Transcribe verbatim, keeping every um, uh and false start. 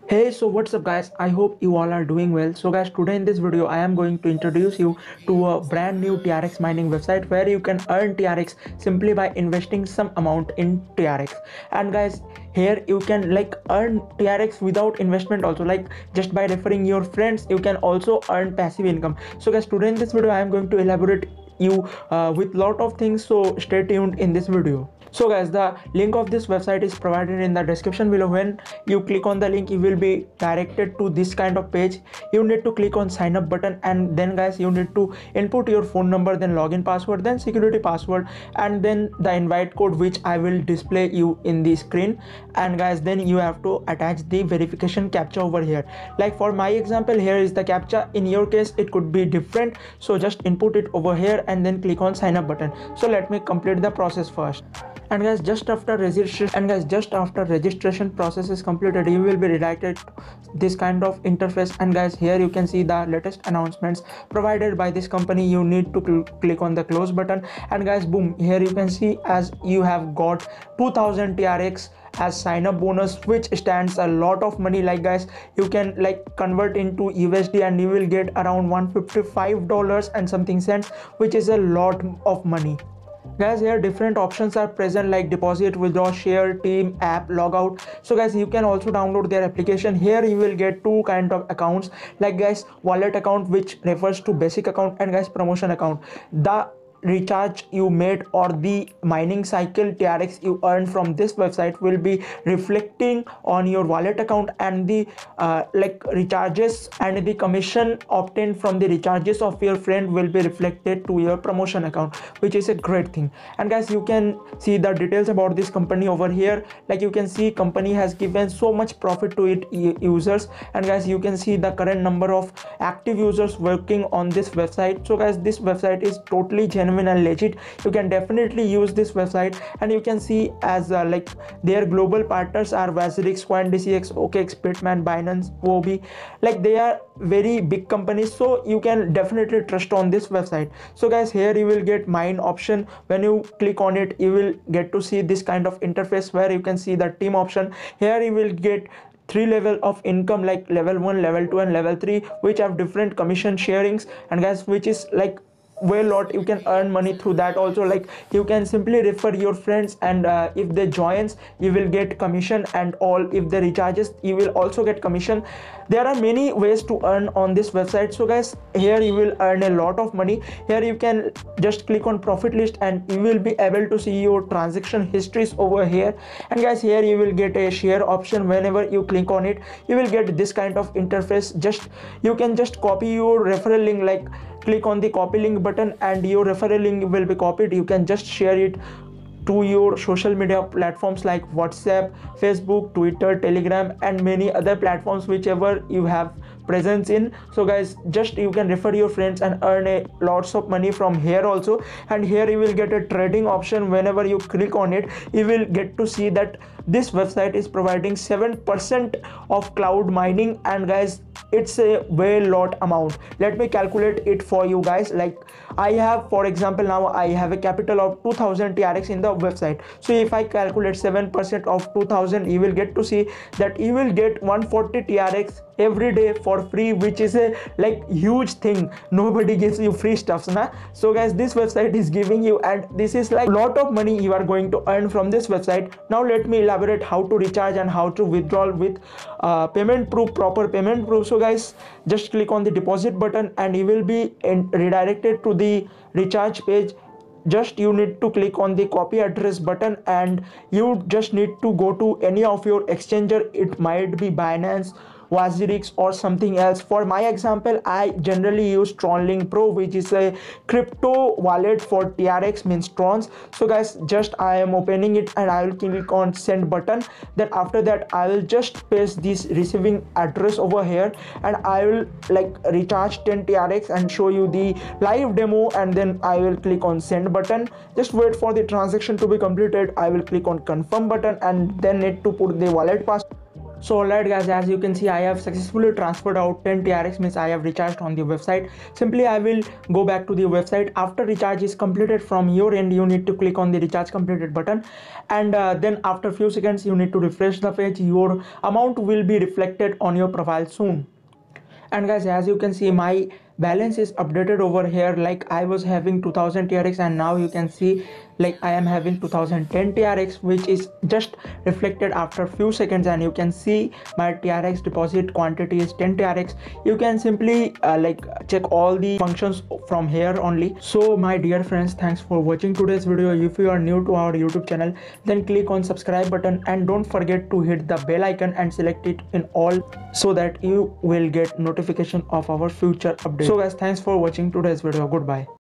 Hey, so what's up guys? I hope you all are doing well. So guys, today in this video I am going to introduce you to a brand new T R X mining website where you can earn T R X simply by investing some amount in T R X. And guys, here you can like earn T R X without investment also, like just by referring your friends you can also earn passive income. So guys, today in this video I am going to elaborate you uh, with lot of things, so stay tuned in this video. So guys, the link of this website is provided in the description below. When you click on the link, you will be directed to this kind of page. You need to click on sign up button, and then guys you need to input your phone number, then login password, then security password, and then the invite code which I will display you in the screen. And guys, then you have to attach the verification captcha over here. Like for my example, here is the captcha. In your case it could be different, so just input it over here and then click on sign up button. So let me complete the process first. And guys, just after registration and guys just after registration process is completed, you will be redirected to this kind of interface. And guys, here you can see the latest announcements provided by this company. You need to cl click on the close button, and guys, boom, here you can see as you have got two thousand T R X as sign up bonus, which stands a lot of money. Like guys, you can like convert into U S D and you will get around one hundred fifty-five dollars and something cents, which is a lot of money. Guys, here different options are present like deposit, withdraw, share, team, app, logout. So guys, you can also download their application. Here you will get two kind of accounts, like guys, wallet account which refers to basic account, and guys, promotion account. The recharge you made or the mining cycle T R X you earn from this website will be reflecting on your wallet account, and the uh, like recharges and the commission obtained from the recharges of your friend will be reflected to your promotion account, which is a great thing. And guys, you can see the details about this company over here. Like you can see company has given so much profit to its users, and guys, you can see the current number of active users working on this website. So guys, this website is totally genuine and legit. You can definitely use this website, and you can see as uh, like their global partners are Vazirix, CoinDCX, OKX, Bitman, Binance, Huobi. Like they are very big companies, so you can definitely trust on this website. So guys, here you will get mine option. When you click on it, you will get to see this kind of interface where you can see the team option. Here you will get three level of income, like level one, level two, and level three, which have different commission sharings. And guys, which is like way lot, you can earn money through that also. Like you can simply refer your friends, and uh, if they joins you will get commission, and all if they recharges you will also get commission. There are many ways to earn on this website. So guys, here you will earn a lot of money. Here you can just click on profit list and you will be able to see your transaction histories over here. And guys, here you will get a share option. Whenever you click on it, you will get this kind of interface. Just you can just copy your referral link, like click on the copy link button and your referral link will be copied. You can just share it to your social media platforms like WhatsApp, Facebook, Twitter, Telegram, and many other platforms whichever you have presence in. So guys, just you can refer your friends and earn a lots of money from here also. And here you will get a trading option. Whenever you click on it, you will get to see that this website is providing seven percent of cloud mining. And guys, it's a way lot amount. Let me calculate it for you guys. Like I have, for example, now I have a capital of two thousand T R X in the website. So if I calculate seven percent of two thousand, you will get to see that you will get one hundred forty T R X every day for free, which is a like huge thing. Nobody gives you free stuffs, na? So guys, this website is giving you, and this is like lot of money you are going to earn from this website. Now let me elaborate how to recharge and how to withdraw with uh, payment proof, proper payment proof. So guys, just click on the deposit button and you will be in, redirected to the recharge page. Just you need to click on the copy address button, and you just need to go to any of your exchanger. It might be Binance, Vazirix, or something else. For my example, I generally use TronLink Pro, which is a crypto wallet for T R X, means Trons. So guys, just I am opening it and I will click on send button. Then after that, I will just paste this receiving address over here, and I will like recharge ten T R X and show you the live demo. And then I will click on send button. Just wait for the transaction to be completed. I will click on confirm button and then need to put the wallet password. So alright guys, as you can see, I have successfully transferred out ten T R X, means I have recharged on the website. Simply I will go back to the website. After recharge is completed from your end, you need to click on the recharge completed button, and uh, then after few seconds you need to refresh the page. Your amount will be reflected on your profile soon. And guys, as you can see, my balance is updated over here. Like I was having two thousand T R X, and now you can see like I am having two thousand ten T R X, which is just reflected after few seconds. And you can see my T R X deposit quantity is ten T R X. You can simply uh, like check all the functions from here only. So my dear friends, thanks for watching today's video. If you are new to our YouTube channel, then click on subscribe button, and don't forget to hit the bell icon and select it in all, so that you will get notification of our future updates. So guys, thanks for watching today's video. Goodbye.